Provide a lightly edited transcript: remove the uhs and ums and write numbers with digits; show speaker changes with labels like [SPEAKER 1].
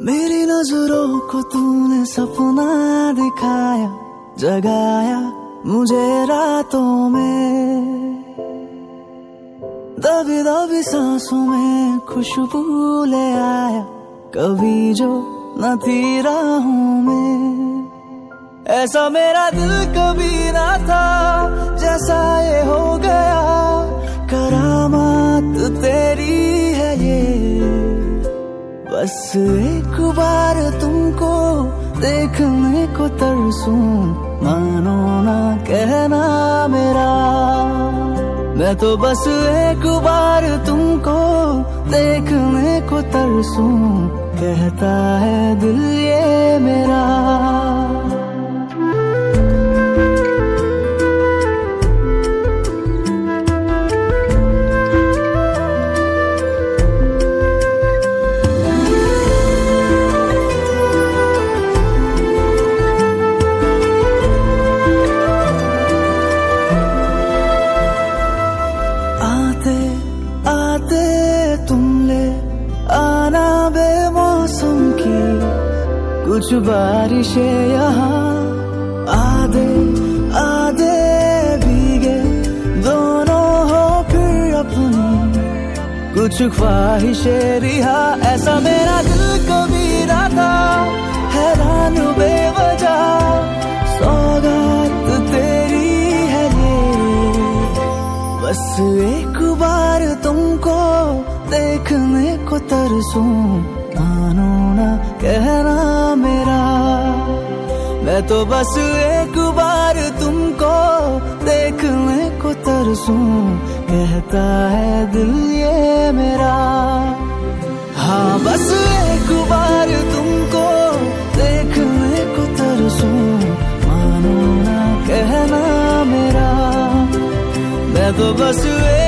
[SPEAKER 1] मेरी नजरों को तूने सपना दिखाया, जगाया मुझे रातों में। दबी दबी सांसों में खुशबू ले आया, कभी जो न थी राहों में। ऐसा मेरा दिल कभी ना था, जैसा ये हो गया। करामात तेरी है ये, बस एक बार तुमको देखने को तरसूं, मानो ना कहना मेरा। मैं तो बस एक बार तुमको देखने को तरसूं, कहता है दिल ये मेरा। आते तुम ले आना बेमौसम की कुछ बारिशें यहाँ। आधे आधे भीगे दोनों हो फिर अपनी कुछ ख्वाहिशें रिहा। ऐसा मेरा दिल कभी ना था, हैरान बेवजह सौगात तेरी है ये। बस एक बार तुमको देखने को तरसूं, मानो ना कहना मेरा। मैं तो बस एक बार तुमको देखने को तरसूं, कहता है दिल ये मेरा। हाँ बस एक बार तुमको देखने को तरसूं, मानो ना कहना मेरा। मैं तो बस